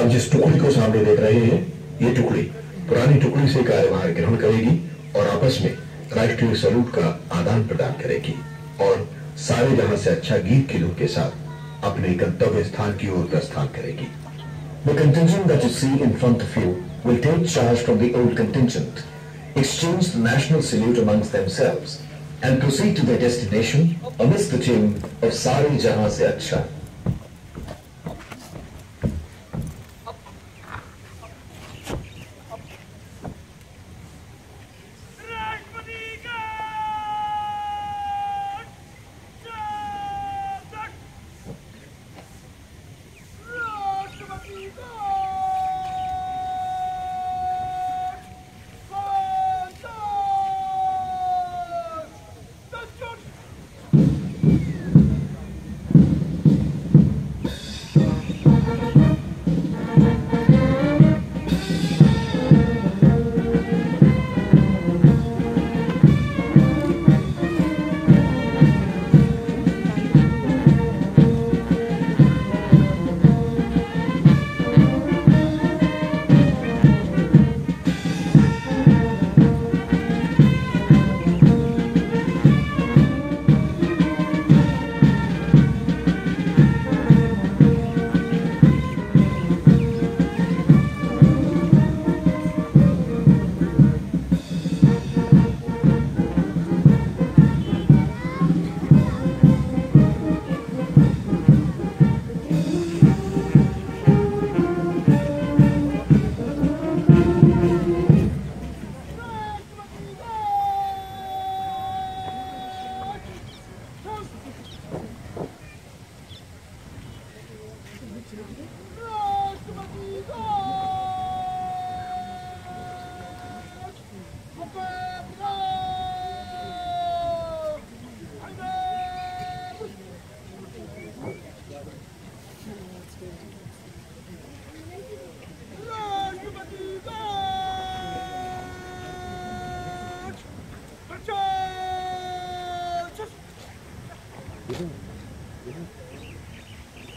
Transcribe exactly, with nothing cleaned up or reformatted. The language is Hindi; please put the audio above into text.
आप जिस टुकड़ी को सामने देख रहे हैं, ये टुकड़ी पुरानी टुकड़ी से कार्यभार ग्रहण करेगी और आपस में राष्ट्रीय सैल्यूट का आदान प्रदान करेगी और सारे जहां से अच्छा गीत की धुन के साथ अपने गंतव्य स्थान की ओर प्रस्थान करेगी। The contingent that you see in front of you will take charge from the old contingent, exchange the national salute amongst themselves, and proceed to their destination amidst the tune of Sari Jahan Se Acha.